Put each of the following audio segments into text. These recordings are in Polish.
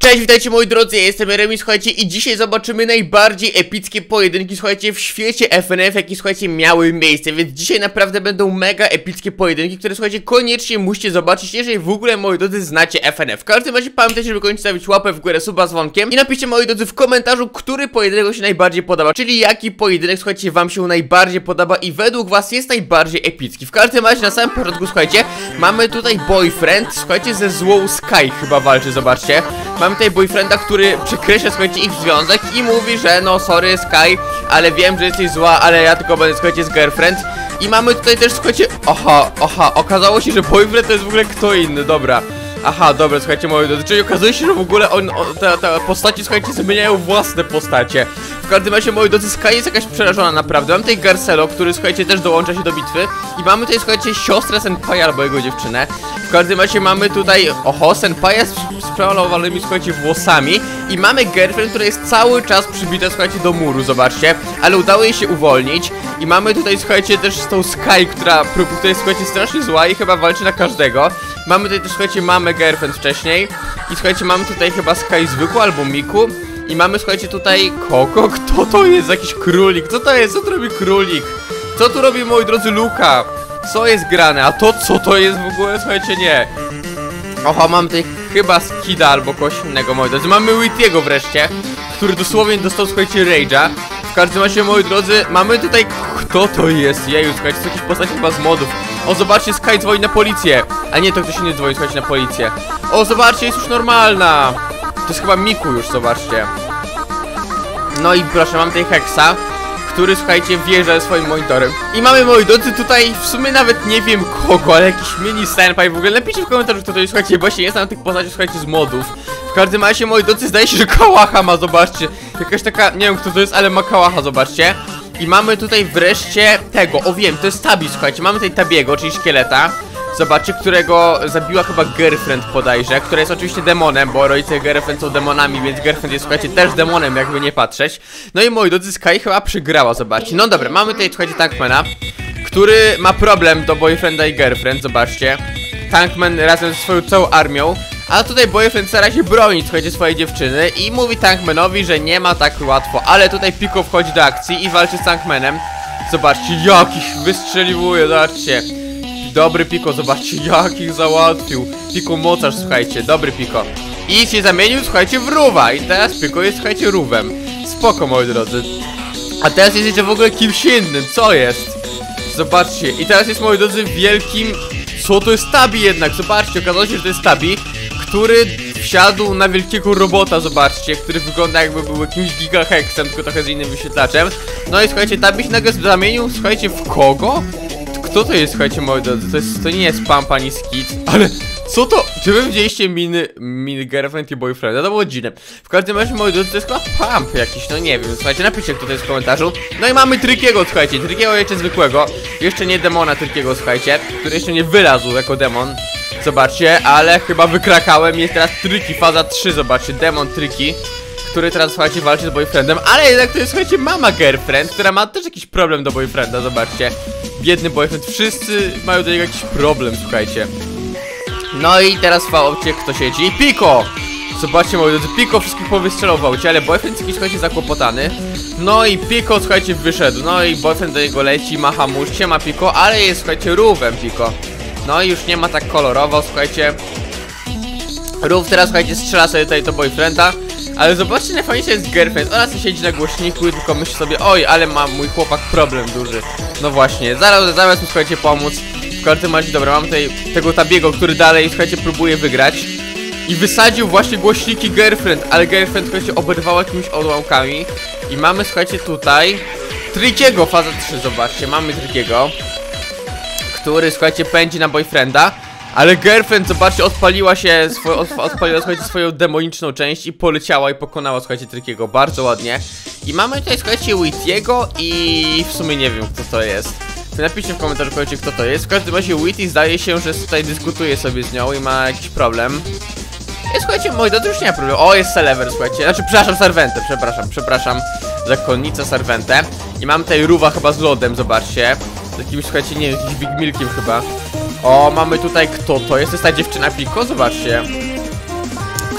Cześć, witajcie moi drodzy, ja jestem Jeremi, słuchajcie, i dzisiaj zobaczymy najbardziej epickie pojedynki, słuchajcie, w świecie FNF, jakie, słuchajcie, miały miejsce, więc dzisiaj naprawdę będą mega epickie pojedynki, które, słuchajcie, koniecznie musicie zobaczyć, jeżeli w ogóle, moi drodzy, znacie FNF. W każdym razie pamiętajcie, żeby koniecznie stawić łapę w górę, suba z dzwonkiem i napiszcie, moi drodzy, w komentarzu, który pojedynek wam się najbardziej podoba, czyli jaki pojedynek, słuchajcie, wam się najbardziej podoba i według was jest najbardziej epicki. W każdym razie, na samym początku, słuchajcie, mamy tutaj boyfriend, słuchajcie, ze złą Sky chyba walczy, zobaczcie. Mamy tutaj boyfrienda, który przekreśla, słuchajcie, ich związek i mówi, że no sorry Sky, ale wiem, że jesteś zła, ale ja tylko będę, słuchajcie, z girlfriend. I mamy tutaj też, słuchajcie, okazało się, że boyfriend to jest w ogóle kto inny, dobra. Aha, dobra, słuchajcie, moi drodzy, czyli okazuje się, że w ogóle te postaci, słuchajcie, zmieniają własne postacie. W każdym razie, moi drodzy, Sky jest jakaś przerażona naprawdę. Mam tutaj Garcelo, który, słuchajcie, też dołącza się do bitwy. I mamy tutaj, słuchajcie, siostrę Senpaia albo jego dziewczynę. W każdym razie mamy tutaj, Senpaia z przemalowanymi, słuchajcie, włosami. I mamy girlfriend, która jest cały czas przybita, słuchajcie, do muru, zobaczcie. Ale udało jej się uwolnić. I mamy tutaj, słuchajcie, też tą Sky, która jest, słuchajcie, strasznie zła i chyba walczy na każdego. Mamy tutaj też, słuchajcie, mamy girlfriend wcześniej. I słuchajcie, mamy tutaj chyba Sky zwykłą albo Miku. I mamy, słuchajcie, tutaj Koko. Kto to jest? Jakiś królik. Co to jest? Co tu robi królik? Co tu robi, moi drodzy, Luka? Co jest grane? A to co to jest w ogóle? Słuchajcie, nie. Mamy tutaj chyba Skida albo kogoś innego, moi drodzy. Mamy Whittiego wreszcie, który dosłownie dostał, słuchajcie, Rage'a. W każdym razie, moi drodzy, mamy tutaj... Kto to jest? Jeju, słuchajcie, to jakieś postacie chyba z modów. Zobaczcie, Sky dzwoni na policję. A nie, to ktoś nie dzwoni, słuchajcie, na policję. Zobaczcie, jest już normalna. To jest chyba Miku już, zobaczcie. No i proszę, mam tutaj Hexa, który, słuchajcie, wjeżdża swoim monitorem. I mamy, moi drodzy, tutaj w sumie nawet nie wiem kogo, ale jakiś mini Senpai w ogóle. Napiszcie w komentarzu, kto to jest, słuchajcie, właśnie jest na tych postaci, słuchajcie, z modów. W każdym razie, moi drodzy, zdaje się, że Kałacha ma, zobaczcie. Jakaś taka, nie wiem kto to jest, ale ma Kałacha, zobaczcie. I mamy tutaj wreszcie tego, wiem, to jest Tabi, słuchajcie, mamy tutaj Tabiego, czyli szkieleta. Zobaczcie, którego zabiła chyba girlfriend bodajże, która jest oczywiście demonem, bo rodzice girlfriend są demonami, więc girlfriend jest, słuchajcie, też demonem, jakby nie patrzeć. No i, moi drodzy, Sky chyba przegrała, zobaczcie. No dobra, mamy tutaj, słuchajcie, Tankmana, który ma problem do boyfrienda i girlfriend, zobaczcie. Tankman razem ze swoją całą armią. A tutaj boyfriend stara się bronić, słuchajcie, swojej dziewczyny i mówi Tankmanowi, że nie ma tak łatwo. Ale tutaj Pico wchodzi do akcji i walczy z Tankmanem. Zobaczcie, jakich wystrzeliwuje, zobaczcie. Dobry Pico, zobaczcie, jakich załatwił. Pico mocarz, słuchajcie, dobry Pico. I się zamienił, słuchajcie, w rówa. I teraz Pico jest, słuchajcie, rówem. Spoko, moi drodzy. A teraz jest jeszcze w ogóle kimś innym, co jest? Zobaczcie, i teraz jest, moi drodzy, wielkim... Co to jest Tabi jednak? Zobaczcie, okazało się, że to jest Tabi, który wsiadł na wielkiego robota, zobaczcie, który wygląda jakby był jakimś gigahexem, tylko trochę z innym wyświetlaczem. No i słuchajcie, Tabi się nagle zamienił, słuchajcie, w kogo? Kto to jest, słuchajcie, moi drodzy? To nie jest Pump ani Skid, ale co to? Czy wy widzieliście mini girlfriend i boyfrienda? To było dziwne. W każdym razie, moi drodzy, to jest chyba Pump jakiś, no nie wiem, słuchajcie, napiszcie, kto to jest w komentarzu. No i mamy Trickiego, słuchajcie, Trickiego jeszcze zwykłego, jeszcze nie demona Trickiego, słuchajcie, który jeszcze nie wylazł jako demon. Zobaczcie, ale chyba wykrakałem, jest teraz Tricky, faza 3, zobaczcie, demon Tricky, który teraz, słuchajcie, walczy z boyfriendem, ale jednak to jest, słuchajcie, mama girlfriend, która ma też jakiś problem do boyfrienda, zobaczcie. Biedny boyfriend, wszyscy mają do niego jakiś problem, słuchajcie. No i teraz w aucie kto siedzi? Pico! Zobaczcie, moi drodzy, Pico wszystkich powystrzelał w aucie, ale boyfriend jest jakiś, słuchajcie, zakłopotany. No i Pico, słuchajcie, wyszedł, no i boyfriend do niego leci, macha mu, siema Pico, ale jest, słuchajcie, rówem Pico. No i już nie ma tak kolorowo, słuchajcie. Rów teraz, słuchajcie, strzela sobie tutaj do boyfrienda. Ale zobaczcie, najfajniejsze jest girlfriend. Ona sobie siedzi na głośniku i tylko myśli sobie, oj, ale ma mój chłopak problem duży. No właśnie, zaraz mu, słuchajcie, pomóc. W każdym razie, dobra, mam tutaj tego Tabiego, który dalej, słuchajcie, próbuje wygrać. I wysadził właśnie głośniki girlfriend, ale girlfriend, słuchajcie, oberwała jakimiś odłamkami. I mamy, słuchajcie, tutaj Trickiego, faza 3, zobaczcie, mamy Trickiego, który, słuchajcie, pędzi na boyfrienda. Ale girlfriend, zobaczcie, odpaliła, słuchajcie, swoją demoniczną część i poleciała i pokonała, słuchajcie, Trickiego, bardzo ładnie. I mamy tutaj, słuchajcie, Whittiego i w sumie nie wiem, kto to jest. To napiszcie w komentarzu, powiedzcie, kto to jest. W każdym razie Whitty zdaje się, że tutaj dyskutuje sobie z nią i ma jakiś problem. I słuchajcie, moi drodzy, już nie ma problemu. Jest Celever, słuchajcie, znaczy, przepraszam, Serwentę, przepraszam, zakonnica Serwentę. I mam tutaj Ruwa chyba z lodem, zobaczcie. Z jakimś, słuchajcie, nie wiem, jakimś Big Milkiem chyba. Mamy tutaj, kto to jest? To jest ta dziewczyna Pico, zobaczcie.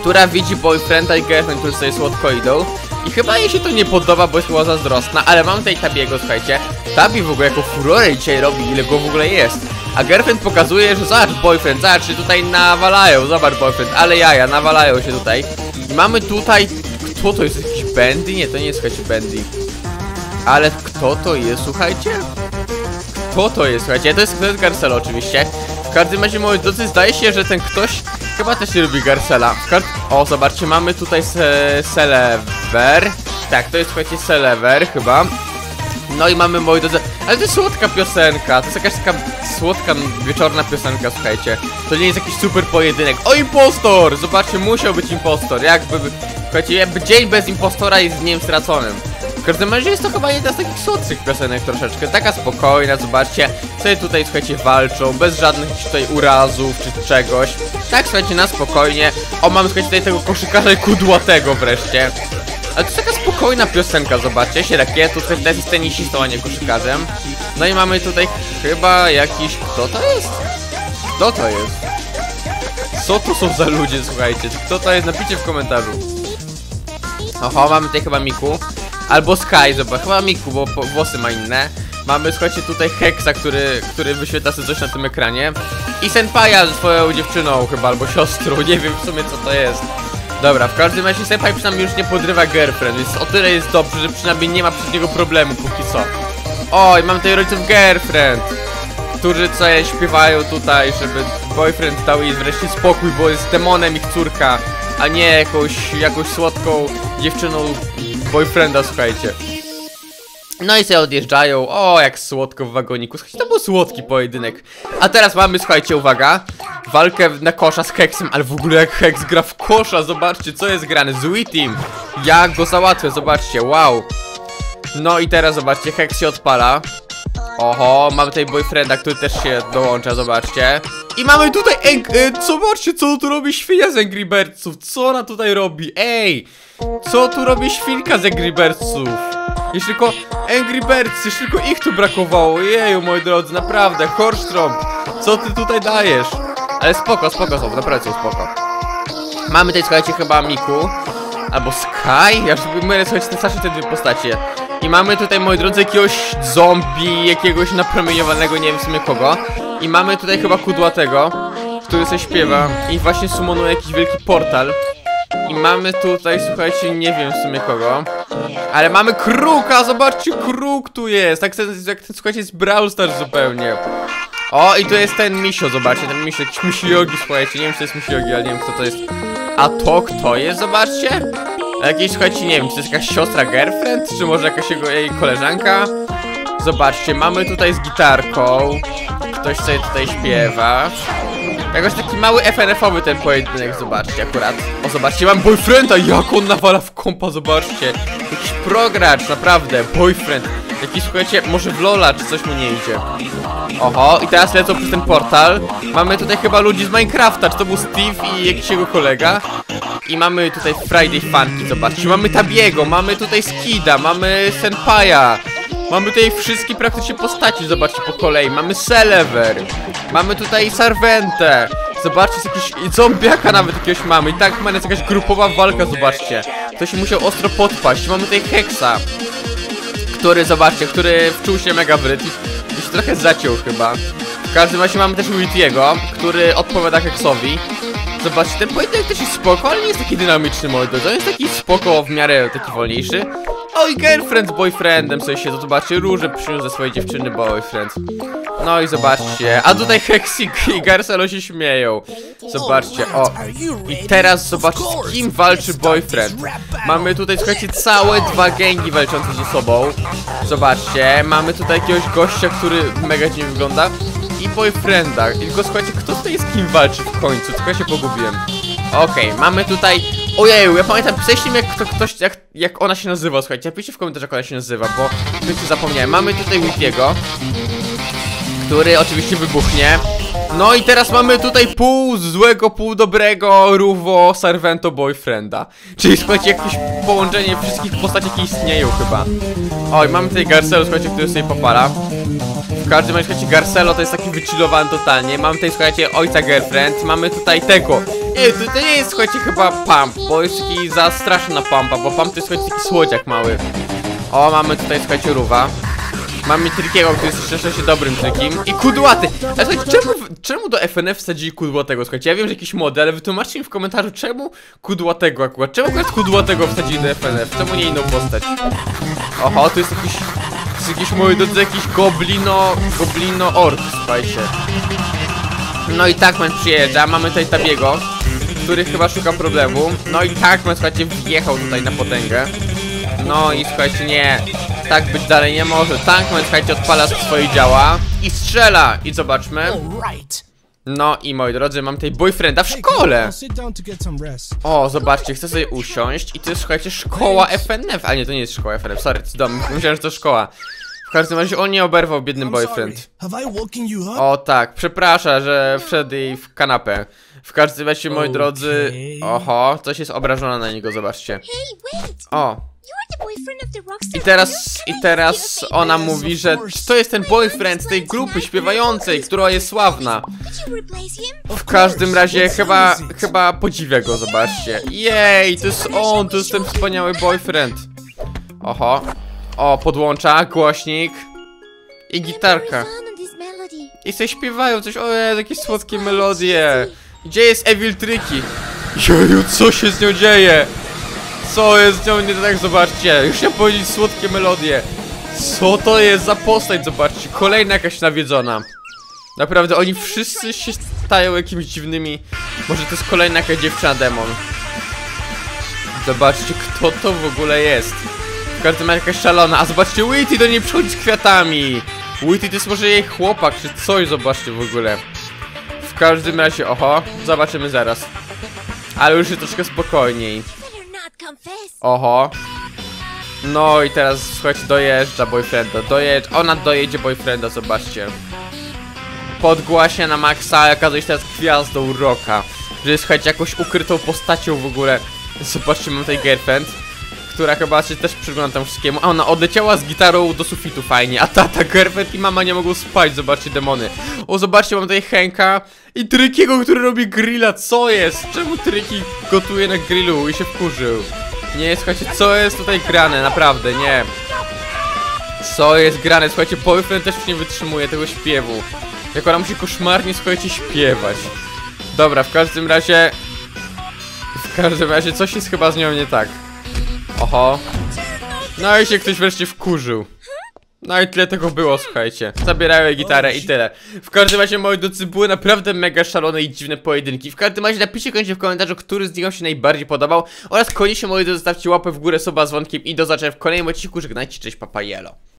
która widzi boyfrienda i girlfriend, którzy sobie słodko idą. I chyba jej się to nie podoba, bo jest chyba zazdrosna, ale mam tutaj Tabiego, słuchajcie. Tabi w ogóle jako furorę dzisiaj robi, ile go w ogóle jest. A girlfriend pokazuje, że zobacz boyfriend, zobacz, się tutaj nawalają, zobacz boyfriend, ale jaja, nawalają się tutaj. I mamy tutaj, kto to jest, jakiś Bendy? Nie, to nie jest, słuchajcie, Bendy. Ale kto to jest, słuchajcie? Kto to jest, słuchajcie? To jest Garcelo oczywiście. W każdym razie, moi drodzy, zdaje się, że ten ktoś chyba też nie lubi Garcela. O, zobaczcie, mamy tutaj Selever. Tak, to jest, słuchajcie, Selever chyba. No i mamy, moi drodzy, ale to jest słodka piosenka. To jest jakaś taka słodka, wieczorna piosenka, słuchajcie. To nie jest jakiś super pojedynek. O, impostor! Zobaczcie, musiał być impostor. Jakby, słuchajcie, jakby dzień bez impostora jest dniem straconym. W każdym razie jest to chyba jedna z takich słodszych piosenek troszeczkę. Taka spokojna, zobaczcie. Sobie tutaj, słuchajcie, walczą, bez żadnych tutaj urazów czy czegoś. Tak, słuchajcie, na spokojnie. O, mamy, słuchajcie, tutaj tego koszykarza kudłatego wreszcie. Ale to jest taka spokojna piosenka, zobaczcie, się rakietu, to jest tenisistą, a nie koszykarzem. No i mamy tutaj chyba jakiś... Kto to jest? Kto to jest? Co to są za ludzie, słuchajcie? Kto to jest? Napiszcie w komentarzu. Oho, mamy tutaj chyba Miku. Albo Sky, zobacz, chyba Miku, bo włosy ma inne. Mamy, słuchajcie, tutaj Hexa, który wyświetla sobie coś na tym ekranie. I Senpaia ze swoją dziewczyną chyba, albo siostrą, nie wiem w sumie co to jest. Dobra, w każdym razie Senpai przynajmniej już nie podrywa girlfriend, więc o tyle jest dobrze, że przynajmniej nie ma przez niego problemu póki co. Oj, mam tutaj rodziców girlfriend, którzy coś śpiewają tutaj, żeby boyfriend dał jej wreszcie spokój, bo jest demonem ich córka, a nie jakąś słodką dziewczyną boyfrienda, słuchajcie. No i sobie odjeżdżają, o jak słodko w wagoniku, słuchajcie, to był słodki pojedynek. A teraz mamy, słuchajcie, uwaga, walkę na kosza z Hexem, ale w ogóle jak Hex gra w kosza, zobaczcie co jest grane, Zły Team. Jak go załatwię, zobaczcie, wow. No i teraz zobaczcie, Hex się odpala. Oho, mamy tutaj boyfrienda, który też się dołącza, zobaczcie. I mamy tutaj, zobaczcie co tu robi świnia z Angry Birdsów, co ona tutaj robi, ej. Co tu robi świnka z Angry Birdsów? Jeszcze tylko Angry Birds, jeszcze tylko ich tu brakowało. Jeju, moi drodzy, naprawdę, Horstromp, co ty tutaj dajesz? Ale spoko są, naprawdę są spoko. Mamy tutaj, słuchajcie, chyba Miku albo Sky, ja już mylę, słuchajcie, strasznie te dwie postacie. I mamy tutaj, moi drodzy, jakiegoś zombie, jakiegoś napromieniowanego, nie wiem w sumie kogo. I mamy tutaj chyba kudłatego, który sobie śpiewa i właśnie summonuje jakiś wielki portal. I mamy tutaj, słuchajcie, nie wiem w sumie kogo. Ale mamy Kruka, zobaczcie, Kruk tu jest. Tak jak ten, słuchajcie, z Brawl Stars zupełnie. O, i tu jest ten Misio, zobaczcie, ten Misio, jakiś Misiogi, słuchajcie, nie wiem, czy to jest Misiogi, ale nie wiem, kto to jest. A to kto jest, zobaczcie? Jakiś, słuchajcie, nie wiem, czy to jest jakaś siostra girlfriend, czy może jakaś jej koleżanka? Zobaczcie, mamy tutaj z gitarką. Ktoś sobie tutaj śpiewa. Jakoś taki mały FNF-owy ten pojedynek, zobaczcie akurat. O, zobaczcie, mam boyfrienda, jak on nawala w kompa, zobaczcie. Jakiś progracz, naprawdę, boyfriend. Jakiś, słuchajcie, może w Lola, czy coś mu nie idzie. Oho, i teraz lecą przez ten portal. Mamy tutaj chyba ludzi z Minecrafta, czy to był Steve i jakiś jego kolega. I mamy tutaj Friday Funky, zobaczcie, mamy Tabiego, mamy tutaj Skida, mamy Senpaia. Mamy tutaj wszystkie praktycznie postaci, zobaczcie po kolei. Mamy Selever, mamy tutaj Sarventę. Zobaczcie, jest jakiś zombiaka nawet jakiegoś mamy. I tak jest jakaś grupowa walka, zobaczcie. Ktoś musiał ostro podpaść. Mamy tutaj Hexa, który, zobaczcie, który wczuł się mega w rytm i się trochę zaciął chyba. W każdym razie mamy też Wiltiego, który odpowiada Hexowi. Zobaczcie, ten pojedynek też jest spoko, ale nie jest taki dynamiczny, moi drodzy. On jest taki spoko, w miarę taki wolniejszy. O, i girlfriend z boyfriendem sobie siedzą, zobaczcie, róże przyniósł ze swojej dziewczyny boyfriend. No i zobaczcie, a tutaj Hexik i Garcelo się śmieją. Zobaczcie, o. I teraz zobaczcie, z kim walczy boyfriend. Mamy tutaj, słuchajcie, całe dwa gangi walczące ze sobą. Zobaczcie, mamy tutaj jakiegoś gościa, który mega dziwnie wygląda. I boyfrienda. I tylko słuchajcie, kto tutaj z kim walczy w końcu? Tylko ja się pogubiłem. Okej, mamy tutaj... Ojeju, ja pamiętam, pisaliście mi jak ona się nazywa, słuchajcie. Napiszcie w komentarzach, jak ona się nazywa, bo tylko zapomniałem. Mamy tutaj Wiltiego, który oczywiście wybuchnie. No i teraz mamy tutaj pół złego, pół dobrego Ruvo Sarvento boyfrienda. Czyli słuchajcie, jakieś połączenie wszystkich postaci, jakie istnieją chyba. Oj, mamy tutaj Garcelo, słuchajcie, który sobie popala. W każdym razie, słuchajcie, Garcelo to jest taki wychillowany totalnie. Mamy tutaj, słuchajcie, ojca girlfriend. Mamy tutaj tego Ej, to nie jest, słuchajcie, chyba Pump, bo jest taki za straszny na Pumpa, bo Pump to jest, słuchajcie, taki słodziak mały. O, mamy tutaj, słuchajcie, Ruwa. Mamy Trikiego, który jest szczęście dobrym trikiem. I Kudłaty! Ale słuchajcie, czemu do FNF wsadzili Kudłatego? Słuchajcie, ja wiem, że jakiś model, ale wytłumaczcie mi w komentarzu, czemu Kudłatego akurat? Czemu akurat Kudłatego wsadzili do FNF? Czemu nie inną postać? Oho, to jest jakiś, moi drodzy, jakiś goblino ork, słuchajcie. No i Tackman przyjeżdża, mamy tutaj Tabiego, który chyba szuka problemu. No i Tackman, słuchajcie, wjechał tutaj na potęgę. No i słuchajcie, nie, tak być dalej nie może. Tackman, słuchajcie, odpala swoje działa i strzela. I zobaczmy. No i moi drodzy, mam tutaj boyfrienda w szkole. O, zobaczcie, chcę sobie usiąść. I to jest, słuchajcie, szkoła FNF. A nie, to nie jest szkoła FNF, sorry, to jest dom. Myślałem, że to szkoła. W każdym razie on nie oberwał, biedny boyfriend. O tak, przepraszam, że wszedł jej w kanapę. W każdym razie, moi drodzy. Oho, coś jest obrażona na niego, zobaczcie. O. I teraz ona mówi, że to jest ten boyfriend z tej grupy śpiewającej, która jest sławna. W każdym razie chyba podziwia go, zobaczcie. Jej, to jest on, to jest ten wspaniały boyfriend. Oho. O, podłącza, głośnik. I gitarka. I sobie śpiewają coś, o jakieś słodkie melodie. Gdzie jest Evil Tricky? Jeju, co się z nią dzieje? Co jest z nią nie tak, zobaczcie. Już chciałem powiedzieć słodkie melodie. Co to jest za postać, zobaczcie. Kolejna jakaś nawiedzona. Naprawdę, oni wszyscy się stają jakimiś dziwnymi. Może to jest kolejna jakaś dziewczyna demon. Zobaczcie, kto to w ogóle jest. W każdym razie jakaś szalona. A zobaczcie, Witty do niej przychodzi z kwiatami. Witty to jest może jej chłopak, czy coś, zobaczcie w ogóle. W każdym razie, oho, zobaczymy zaraz. Ale już jest troszkę spokojniej. Oho. No i teraz, słuchajcie, dojeżdża boyfrienda. Ona dojedzie boyfrienda, zobaczcie. Podgłasia na maksa, okazuje się teraz gwiazdą rocka. Że jest, słuchajcie, jakąś ukrytą postacią w ogóle. Zobaczcie, mam tutaj girlfriend, która chyba się też przygląda temu wszystkiemu. A ona odleciała z gitarą do sufitu fajnie. A tata, girlfriend i mama nie mogą spać, zobaczcie, demony. O, zobaczcie, mam tutaj Henka i Trikiego, który robi grilla. Co jest? Czemu Triki gotuje na grillu i się wkurzył? Nie, słuchajcie, co jest tutaj grane? Naprawdę, nie. Co jest grane? Słuchajcie, boyfriend też nie wytrzymuje tego śpiewu. Jak ona musi koszmarnie, słuchajcie, śpiewać. Dobra, w każdym razie coś jest chyba z nią nie tak. Oho. No i się ktoś wreszcie wkurzył. No i tyle tego było, słuchajcie. Zabierają jej gitarę i tyle. W każdym razie, moi drodzy, były naprawdę mega szalone i dziwne pojedynki. W każdym razie napiszcie koniecznie w komentarzu, który z nich wam się najbardziej podobał. Oraz koniecznie, moi drodzy, zostawcie łapę w górę, suba z dzwonkiem i do zobaczenia w kolejnym odcinku. Żegnajcie, cześć, papa, jelo.